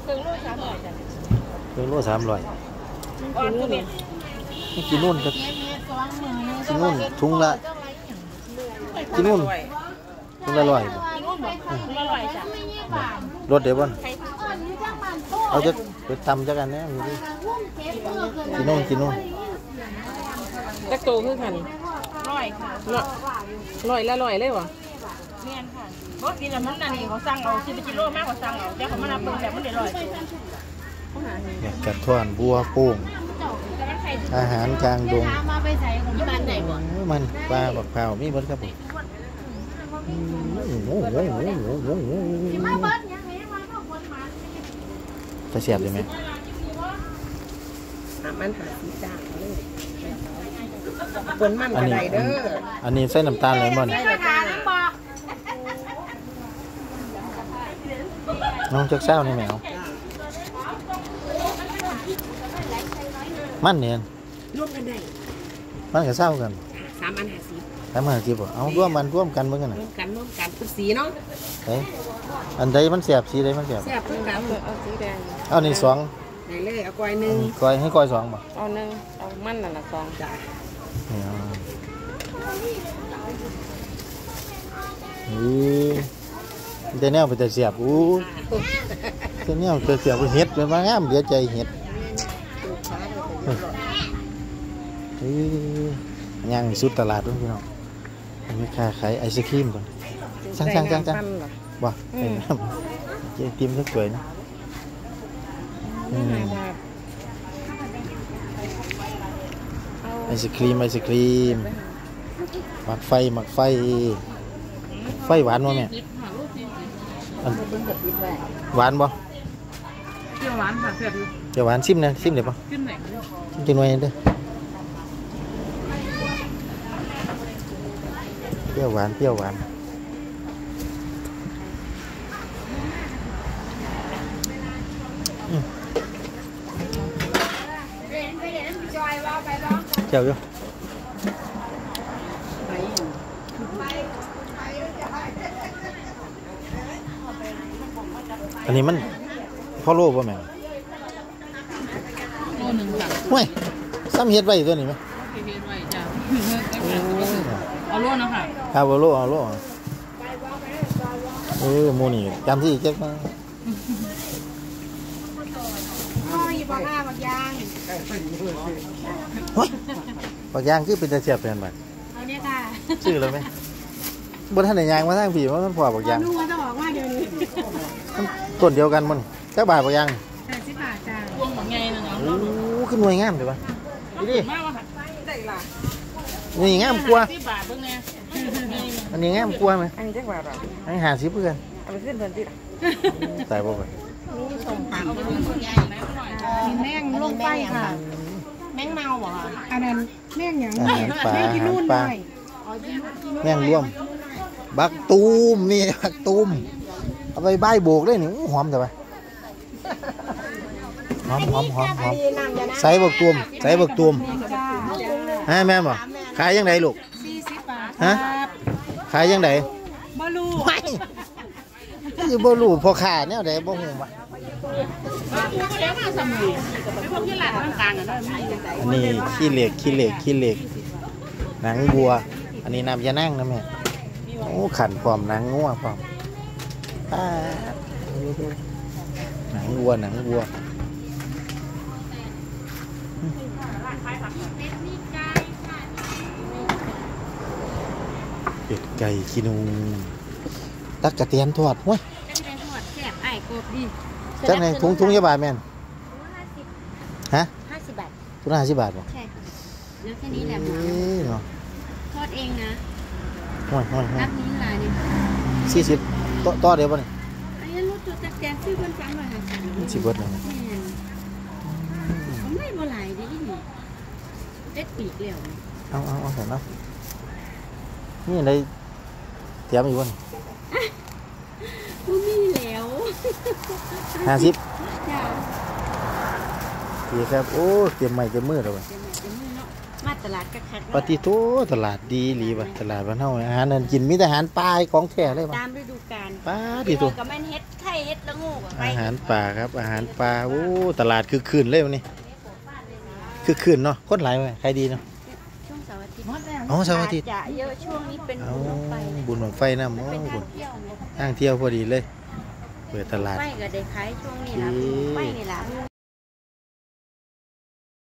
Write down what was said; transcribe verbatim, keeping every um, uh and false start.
เครื่องโลสามร้อยจ้ะเครื่องโลสามร้อยอ่อนก็เป็นกินนู่นก็กินนู่นถุงละกินนู่นถุงละร้อยถุงละร้อยจ้ะรถเดี๋ยวบ่เอาจะไปทำจักกันนะกินนู่นกินนู่นตะโตคือกันร้อยค่ะร้อยละร้อยเลยวะเมียนค่ะรถกินแล้วมันนั่นนี่เขาสั่งเอาสิบกิโลมากกว่าสั่งเอาเดี๋ยวเขามานับเป็นแบบมันได้ร้อยอยากกัดท่อนบัวโป่งอาหารกลางดงมันปลาบักเผามีบดครับผมจะเสียบได้ไหมมันหาสีจางเลยบนมันอะไรเด้ออันนี้ใส่น้ำตาลอะไรบ้างน้องจักเศร้านี่แมวมันเนี่ยร่วมกันได้มันกับเศร้ากันสามอันหาสีสามอันหาสีบ่เอาร่วมมันร่วมกันเมื่อกันร่วมกันร่วมกันเป็นสีเนาะเฮ้ยอันใดมันเสียบสีใดมันเสียบเสียบเพิ่งดำเอาสีแดงเอานี่สองไหนเลยเอาก้อยหนึ่งก้อยให้ก้อยสองบ่เอาหนึ่งเอามันนั่นละสองจ้ะนี่เดี๋ยวแนวไปแต่เสียบอู้เดี๋ยวแนวไปเสียบเห็ดเลยมางามเดี๋ยวใจเห็ดย่างสุดตลาดด้วยพี่น้องมีค่าขายไอศครีมก่อนสั่งสั่งสั่งสั่งบ่เจ๊ติมก็สวยนะไอศครีมไอศครีมหมักไฟหมักไฟไฟหวานมั้ยแม่หวานบ่เปรี้ยวหวานค่ะเผ็ดเปรี้ยวหวานซิมนะซิมเดี๋ยวป่ะซิมไหนกินไว้เด้อเปรี้ยวหวานเปรี้ยวหวานเจ้าอยู่อันนี้มันพ่อโลป่ะแม่โลหนึ่งค่ะเฮ้ยซ้ำเฮ็ดไว้ตัวนี้ไหมเฮ็ดไว้จ้ะเอาโลนะค่ะเอาโลเอาโลเออโมนี่จำที่เจ๊กมาพ่ออยู่บ้านบักยางเฮ้ยบักยางคือเป็นตะเสียบเป็นบัดเอาเนี่ยค่ะชื่อเลยไหมบนท่านไหนยางมาทางผีว่ามันพอบักยางนุ่งมันจะบอกว่าเดี๋ยวนี้ต้นเดียวกันมันเจ้าบาทบักยางแปดสิบบาทจ้าพวงบักไงนะเนาะโอ้ขึ้นหน่วยงามเลยวะดิมากว่ะได้ละนี่งามกว่าสิบบาทเพิ่งไงอันนี้งามกว่าไหมอันนี้จักบาทหรออันนี้หาสิเพื่อนเอาไปขึ้นเพิ่นติตายบ่ไปนี่ชมผักมีแมงลงไปค่ะแมงเมาบ่ค่ะอันนั้นแมงอย่างนี้แมงกินนู่นได้แมงร่วมบักตูมนี่บักตูมเอาไปใบโบกได้หนึ่งหอมแต่ไปหอมหอมหอมหอมใส่บักตูมใส่บักตูมฮะแม่บ่ขายยังไงลูกสี่สิบบาทฮะขายยังไงบ่รู้ก็อยู่บ่รู้พอขาเนี่ยเดี๋ยวบ่หูว่ะอันนี้ขี้เหล็กขี้เหล็กขี้เหล็กหนังบัวอันนี้น้ำยานั่งนะแม่โอ้ขันพร้อมหนังงัวพร้อมหนังวัวหนังวัวเป็ดไก่ขี้นูตักกระเทียมทอดห้วยจังไหนถุงถุงยี่บาทแม่นฮะห้าสิบบาทถุงละห้าสิบบาทป่ะใช่ค่ะแล้วแค่นี้แหละหมาทอดเองนะห้วยห้วยนับนี้ลายนี่สี่สิบต่อต่อเดี๋ยวป่ะนี่อันนี้รถตัวจักรยานซื้อคนฟังหน่อยค่ะสิบเบิร์ดเลยไม่บ่หลายดิเด็ดปีกเหลวเอาเอาเอาเห็นเนาะนี่อะไรเตรียมอยู่ป่ะกูมีแล้วห้าสิบดีครับโอ้เตรียมใหม่เตรียมมือแล้วป่ะมาตลาดก็คักปฏิโทตลาดดีหลีบ่ตลาดบ้านเฮาอาหารนั่นกินมีแต่อาหารปลาของแท้เลยบ่ตามฤดูกาลปลาดิโตก็แม่นเฮ็ดไข่เฮ็ดละโงูก็ไปอาหารป่าครับอาหารปลาโอ้ตลาดคือคืนเลยวันนี้คือคืนเนาะคนหลายไหมใครดีเนาะช่วงเสาร์อาทิตย์อ๋อเสาร์อาทิตย์จะเยอะช่วงนี้เป็นเอาบุญบั้งไฟบุญบังไฟน้ำโอ้เป็นบุญทางเที่ยวเนี่ยทางเที่ยวพอดีเลยเปิดตลาดไฟก็ได้ขายช่วงนี้ล่ะเอ๊ะไฟนี่ล่ะ